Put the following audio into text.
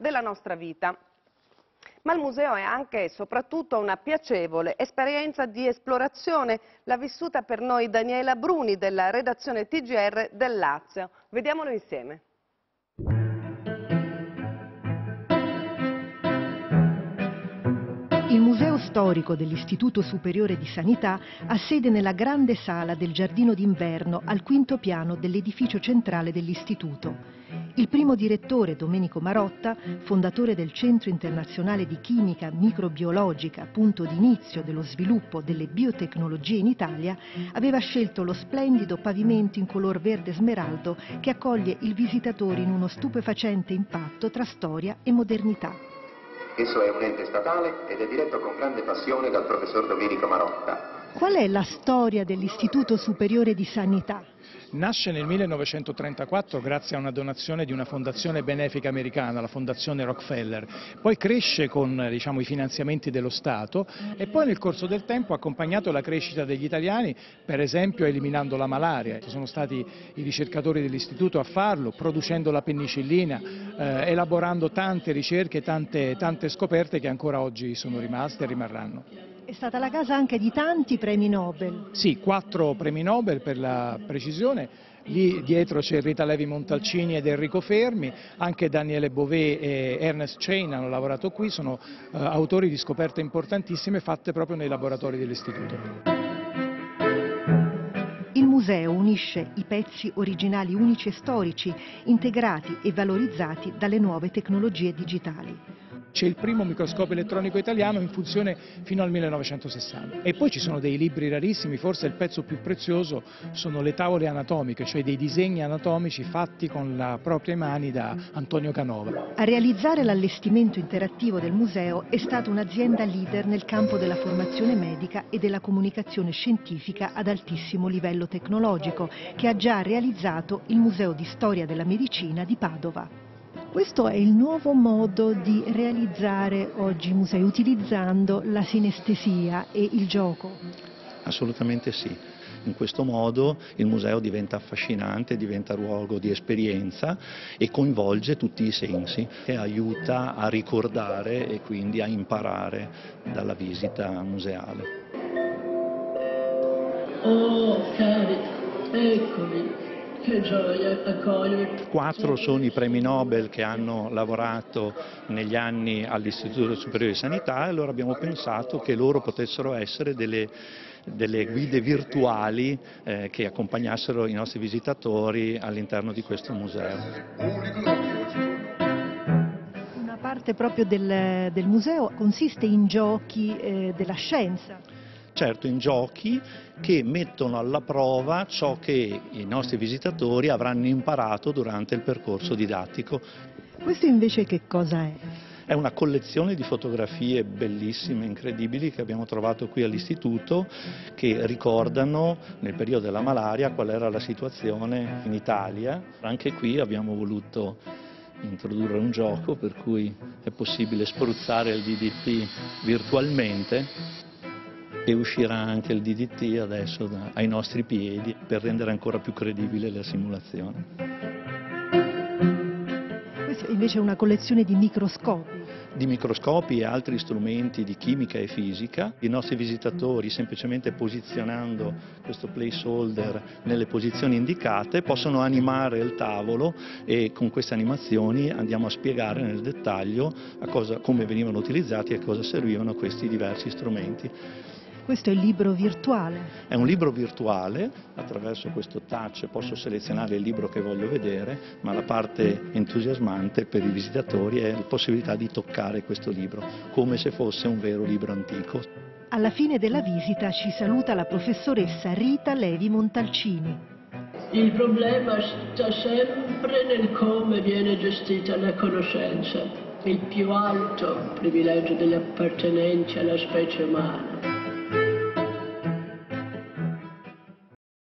della nostra vita. Ma il museo è anche e soprattutto una piacevole esperienza di esplorazione. L'ha vissuta per noi Daniela Bruni della redazione TGR del Lazio. Vediamolo insieme. Il Museo Storico dell'Istituto Superiore di Sanità ha sede nella grande sala del Giardino d'Inverno al quinto piano dell'edificio centrale dell'Istituto. Il primo direttore, Domenico Marotta, fondatore del Centro Internazionale di Chimica Microbiologica, punto d'inizio dello sviluppo delle biotecnologie in Italia, aveva scelto lo splendido pavimento in color verde smeraldo che accoglie il visitatore in uno stupefacente impatto tra storia e modernità. Esso è un ente statale ed è diretto con grande passione dal professor Domenico Marotta. Qual è la storia dell'Istituto Superiore di Sanità? Nasce nel 1934 grazie a una donazione di una fondazione benefica americana, la fondazione Rockefeller, poi cresce con i finanziamenti dello Stato e poi nel corso del tempo ha accompagnato la crescita degli italiani, per esempio eliminando la malaria. Sono stati i ricercatori dell'istituto a farlo, producendo la penicillina, elaborando tante ricerche, tante scoperte che ancora oggi sono rimaste e rimarranno. È stata la casa anche di tanti premi Nobel. Sì, 4 premi Nobel per la precisione, lì dietro c'è Rita Levi Montalcini ed Enrico Fermi, anche Daniele Beauvais e Ernest Chain hanno lavorato qui, sono autori di scoperte importantissime fatte proprio nei laboratori dell'istituto. Il museo unisce i pezzi originali unici e storici, integrati e valorizzati dalle nuove tecnologie digitali. C'è il primo microscopio elettronico italiano in funzione fino al 1960 e poi ci sono dei libri rarissimi, forse il pezzo più prezioso sono le tavole anatomiche, cioè dei disegni anatomici fatti con le proprie mani da Antonio Canova. A realizzare l'allestimento interattivo del museo è stata un'azienda leader nel campo della formazione medica e della comunicazione scientifica ad altissimo livello tecnologico, che ha già realizzato il Museo di Storia della Medicina di Padova. Questo è il nuovo modo di realizzare oggi i musei, utilizzando la sinestesia e il gioco. Assolutamente sì. In questo modo il museo diventa affascinante, diventa luogo di esperienza e coinvolge tutti i sensi e aiuta a ricordare e quindi a imparare dalla visita museale. Oh, cari, eccomi. Che gioia accogliervi. 4 sono i premi Nobel che hanno lavorato negli anni all'Istituto Superiore di Sanità e allora abbiamo pensato che loro potessero essere delle guide virtuali che accompagnassero i nostri visitatori all'interno di questo museo. Una parte proprio del museo consiste in giochi della scienza. Certo, in giochi che mettono alla prova ciò che i nostri visitatori avranno imparato durante il percorso didattico. Questo invece che cosa è? È una collezione di fotografie bellissime, incredibili, che abbiamo trovato qui all'istituto, che ricordano nel periodo della malaria qual era la situazione in Italia. Anche qui abbiamo voluto introdurre un gioco per cui è possibile spruzzare il DDT virtualmente. E uscirà anche il DDT adesso ai nostri piedi per rendere ancora più credibile la simulazione. Questa invece è una collezione di microscopi. Di microscopi e altri strumenti di chimica e fisica. I nostri visitatori, semplicemente posizionando questo placeholder nelle posizioni indicate, possono animare il tavolo e con queste animazioni andiamo a spiegare nel dettaglio come venivano utilizzati e a cosa servivano questi diversi strumenti. Questo è il libro virtuale. È un libro virtuale, attraverso questo touch posso selezionare il libro che voglio vedere, ma la parte entusiasmante per i visitatori è la possibilità di toccare questo libro, come se fosse un vero libro antico. Alla fine della visita ci saluta la professoressa Rita Levi Montalcini. Il problema sta sempre nel come viene gestita la conoscenza, il più alto privilegio degli appartenenti alla specie umana.